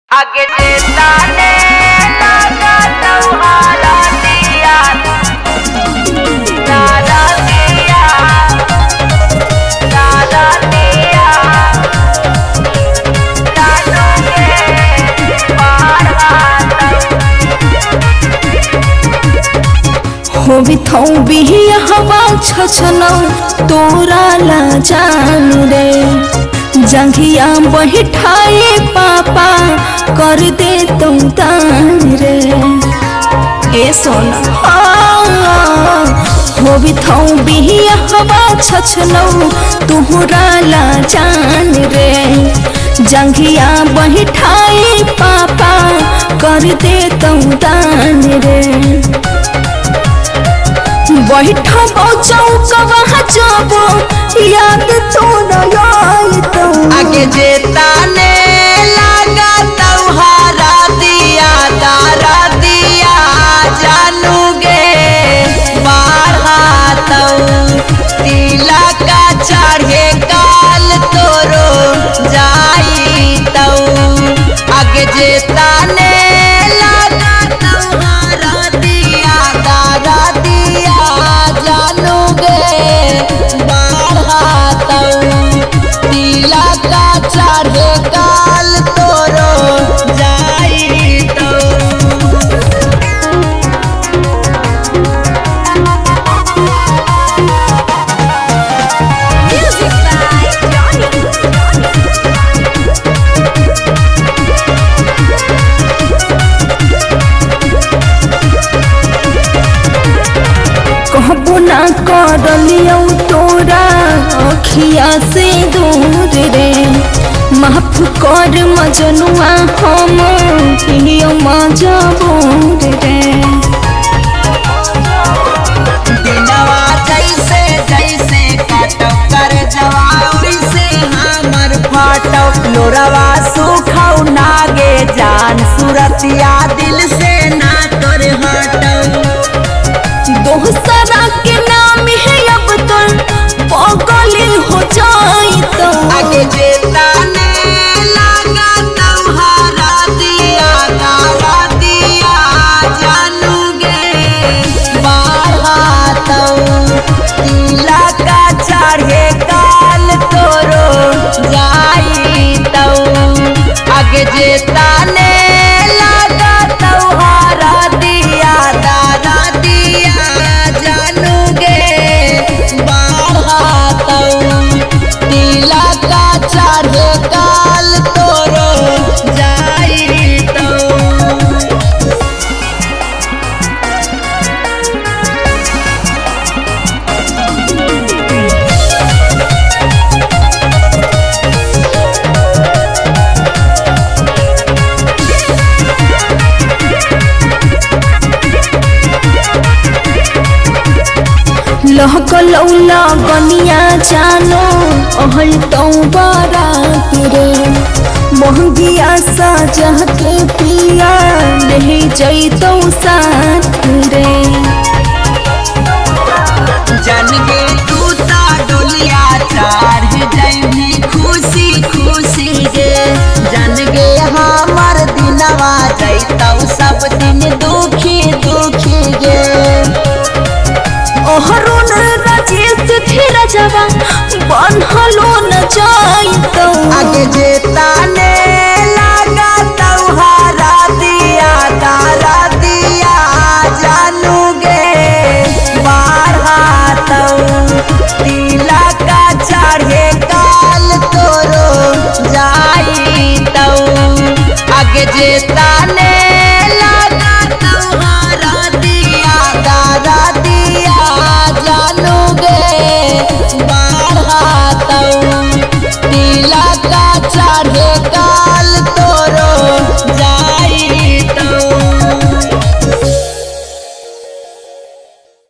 आगे जेताने लगा तुम्हारा दिया दादा दिया दादा दिया दादों के पार हो बिथौ बिहिया हवा छछनौ तोरा ला जान रे जंघिया बैठाए पापा कर दे तुम दान रे ए सोना हो बिथौ बिहिया हवा छछनौ तोरा ला जान रे जंघिया बैठाए पापा कर दे तुम दान रे बैठबो चौकवा जाबो याद तो न तो आगे जेताने लगा तुम्हारा दिया दारा दिया जानूगे बाढ़ा तिला का चढ़े काल तोरो जाई तो आगे जेताने लगा तुम्हारा दिया दारा दिया जानूगे बाढ़ा तिला का चढ़े काल तोरो जाई तो कहबो ना करलियौ तोरा अखिया से दूर रे माफ कर मजनुआ हम हियो मजबूर रे दिनवा जैसे जैसे काटो कर जवाई से हमर फाटो लोरवा सुखौ नागे जान सुरतिया दिल से ना तोर हटो दोसरा के नाम है अब तो पगली हो जाई तो आगे जेताने लगा तुम्हारा दिया दारा दिया जानूगे बाढ़ा तिला का चढ़े काल तोरो जाई तो आगे जेताने लगा तुम्हारा दिया दारा दिया जानूगे बाढ़ा तिला का चढ़े काल तोरो जाई तो लहकलौ लगनिया जानो अहल तो बारात रे महंगिया साजा के पिया ले जैतौ साथ रे जन गे तूता डोलिया चार जैभी खुशी खुशी गे जन गे हमार दिनवा जैतौ सब दिन दुखी दुखी गे ओहरुन राजेश धीरजवा बनहलो न जाई तो आगे जेताने लगा तुम्हारा दिया दारा दिया जानूगे बाढ़ा तिला का चढ़े काल तोरो जाई तो आगे जेताने